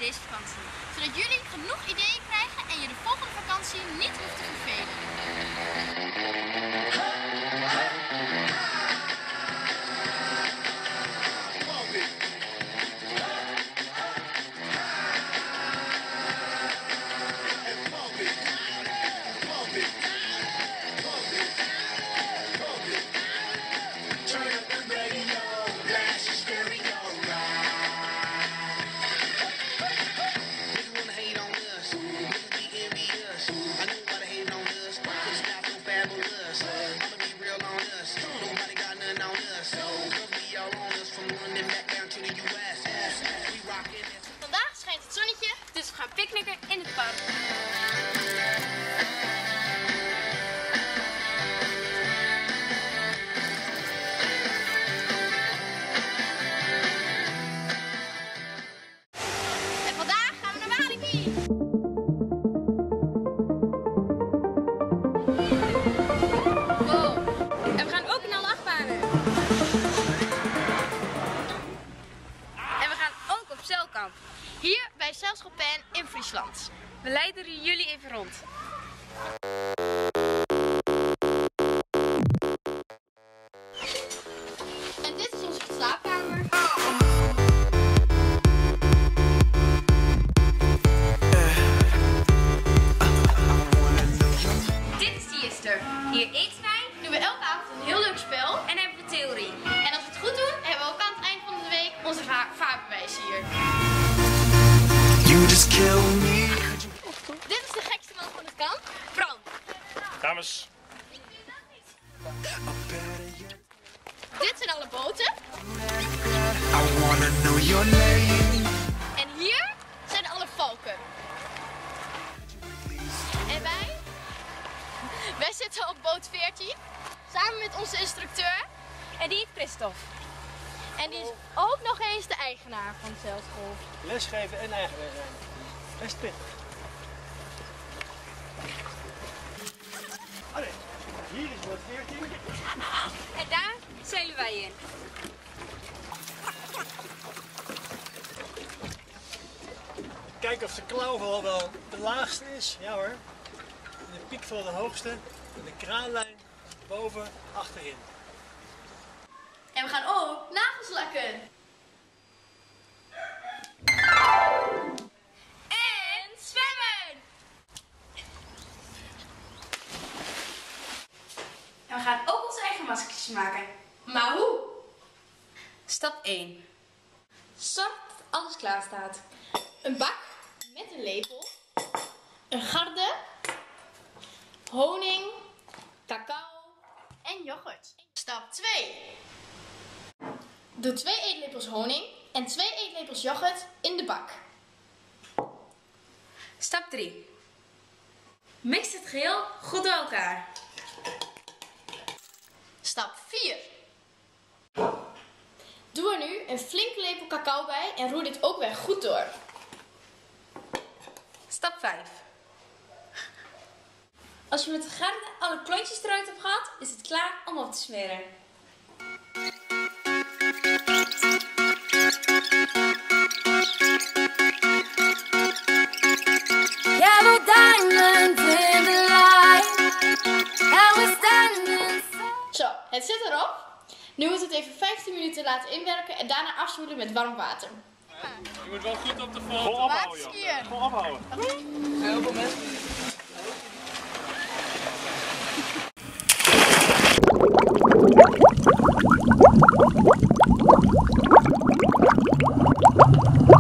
deze vakantie. Zodat jullie genoeg ideeën krijgen en je de volgende vakantie niet hoeft te vervelen. Vandaag schijnt het zonnetje, dus we gaan picknicken in het park. En vandaag gaan we naar Walibi. Wow. En we gaan ook in alle achtbanen. En we gaan ook op zeilkamp. Hier bij Zeilschapijn in Friesland. We leiden jullie even rond. En dit is onze slaapkamer. Dit is de Jister. Hier eten wij, doen we elke avond een heel leuk spel en hebben we theorie. En als we het goed doen, hebben we ook aan het eind van de week onze vaarbewijs hier. Dit is de gekste man van het kamp, Bram. Dames. Dit zijn alle boten. En hier zijn alle valken. En wij zitten op boot 14, samen met onze instructeur. En die heet Christophe. En die is ook nog eens de eigenaar van de zeilschool. Lesgeven en eigenaar zijn. Best pittig. Oh nee, hier is boot 14. En daar zeilen wij in. Kijken of de klauwval wel de laagste is. Ja hoor. De piek van de hoogste. En de kraanlijn boven achterin. En we gaan ook nagels lakken. En zwemmen. En we gaan ook onze eigen maskertjes maken. Maar hoe? Stap 1. Zorg dat alles klaar staat. Een bak met een lepel. Een garde. Honing. Cacao. En yoghurt. Stap 2. Doe 2 eetlepels honing en 2 eetlepels yoghurt in de bak. Stap 3. Mix het geheel goed door elkaar. Stap 4. Doe er nu een flinke lepel cacao bij en roer dit ook weer goed door. Stap 5. Als je met de garde alle klontjes eruit hebt gehad, is het klaar om op te smeren. Zo, het zit erop. Nu moet het even 15 minuten laten inwerken en daarna afspoelen met warm water. Je moet wel goed op de foto. Vol ophouden. Vol ophouden. Heel veel mensen.